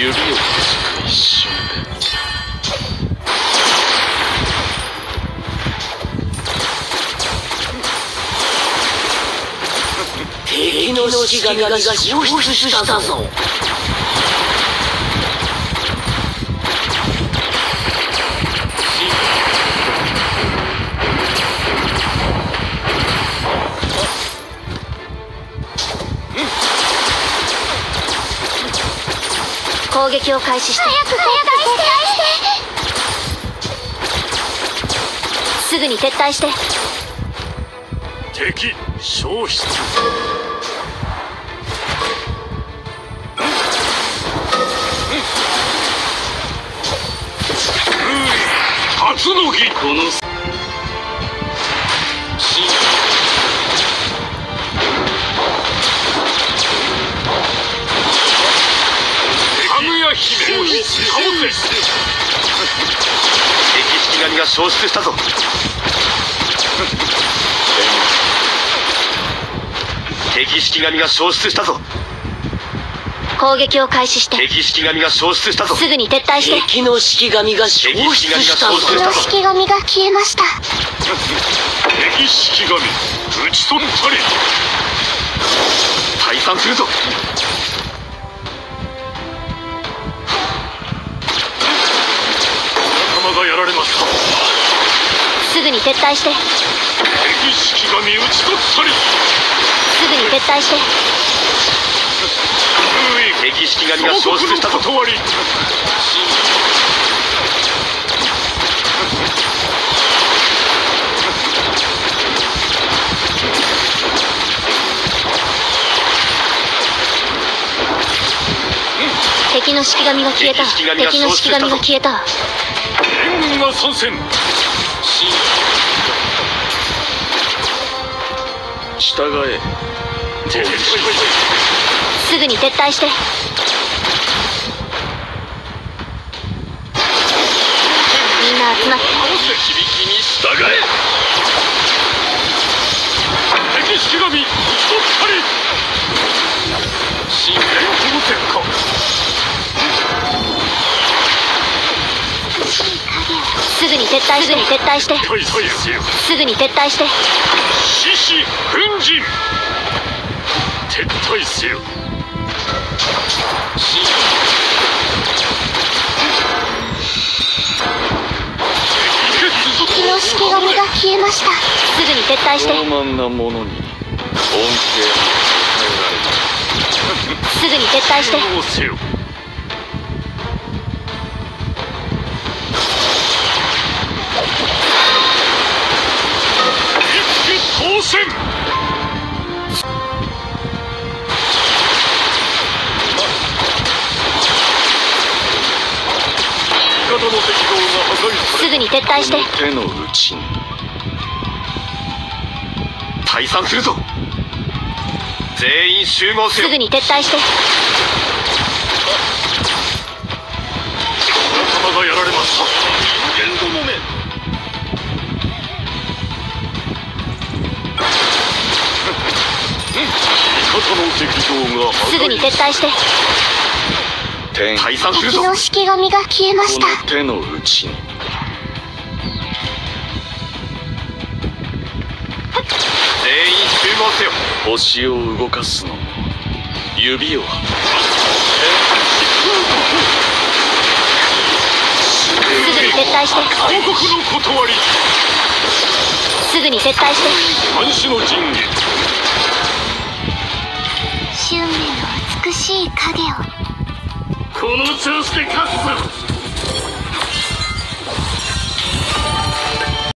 指をく一瞬で。 敵の式神が消失したぞ。 攻撃を開始して。早くすぐに撤退して。 敵消失。初の儀この姫を倒せ。敵式神が消失したぞ。敵式神が消失したぞ。 攻撃を開始して。 敵式神が消失したぞ。 すぐに撤退して。 敵の式神が消失したぞ。 敵の式神が消えました。 敵式神討ち取ったり。退散するぞ。がやられました。 すぐに撤退して。 敵式神討ち取ったり。 すぐに撤退して。 敵式神が消失したぞ。断り。 敵の式神が消えた。敵の式神が消えた。 援軍が参戦。従え。 すぐに撤退して。みんな集まって。 響きに従え。敵式神討ち取ったり。新連合戦か。 すぐに撤退して。すぐに撤退して。 獅子奮陣。撤退せよ。 敵の式神が消えました。すぐに撤退して。 傲慢な者に恩恵を与えられる。 すぐに撤退して。 せよ。当選。 すぐに撤退して。 手の内に退散するぞ。全員集合せよ。 すぐに撤退して。 仲間がやられました。人間どもめ。 すぐに撤退して。 退散するぞ。 敵の式神が消えました。 この手の内に全員集合せよ。星を動かすの指を。 すぐに撤退して。 王国の断り。 すぐに撤退して。 藩主の陣へ。 春明の美しい影を。 この調子で勝つぞ。